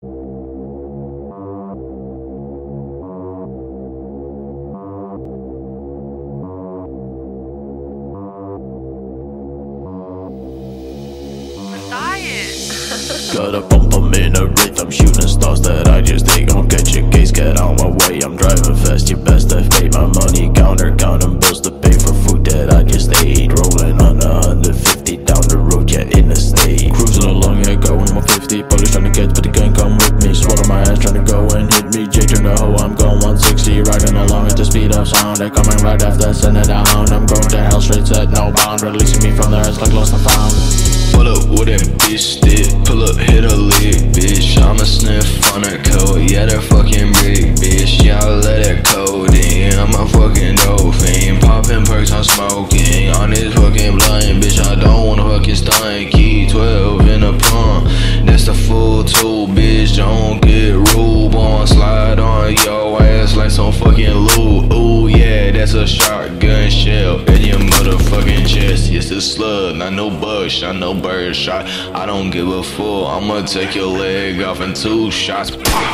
Got a bump, I'm in a rhythm, shooting stars that I just take. Don't get your case, get out my way, I'm driving fast, you best have paid my money counter, counting bills to pay for food that I just ate. Rolling on 150 down the road, yeah, in the state. Cruising along, yeah, going 150, police trying to get, but they can't come with me. Swallow my ass, trying to go and hit me. J turn the hoe, I'm going 160, riding along at the speed of sound. They're coming right after, send it down. I'm going to hell straight, set no bound, releasing me from there, it's like lost and found. Pull up with that bitch stick, pull up, hit a lick, bitch. I'ma sniff on her coat, yeah, that fucking brick, bitch. Yeah, I let that code in, I'm a fucking dope fiend. Popping perks, I'm smoking, on this fucking blunt, bitch. I don't wanna fucking stunt, key 12 in a pump. That's the full tool, bitch, don't get rude, boy. Slide on your ass like some fucking loot. Ooh, yeah, that's a shotgun shell in your motherfucking chest. Yes, it's slug, not no bug shot, no bird shot. I don't give a fuck, I'ma take your leg off in 2 shots.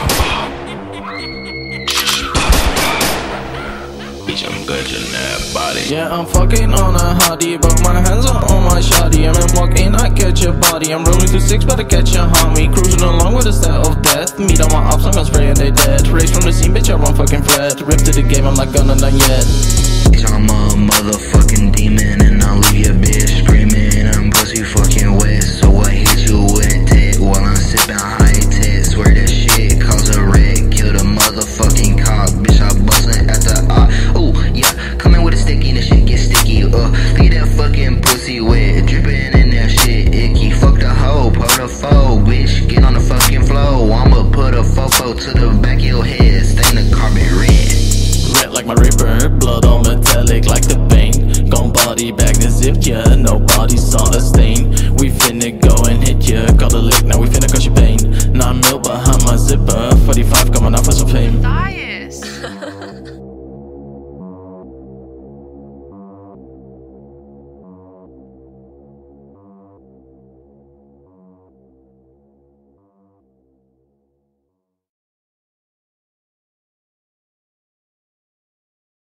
Bitch, I'm touching that body. Yeah, I'm fucking on a hottie, but my hands are on my shawty. I'm walking, I catch your body. I'm rolling through 6, better catch your homie. Cruising along with a style of death. Meet on my ops, I'm gonna spray and they dead. Race from the scene, bitch, I run fucking flat. Rip to the game, I'm not gonna done yet. Bitch, I'm a motherfucking demon, and I'll leave your bitch screaming. I'm pussy fucking wet, so I hit you with a tit while I'm sipping high tit. Swear that shit cause a wreck, kill the motherfucking cop. Bitch, I bustin' at the ooh, yeah, coming with a sticky, the shit get sticky. Leave that fucking pussy wet, drippin' in that shit icky. Fuck the hoe, put a foe, bitch, get on the fucking flow. I'ma put a fofo to the back of your head, stain the carpet red. Red like my Reaper, blood all metallic like the paint. Gone body bag the zip, yeah, nobody saw a stain. We finna go and hit ya, got a lick, now we finna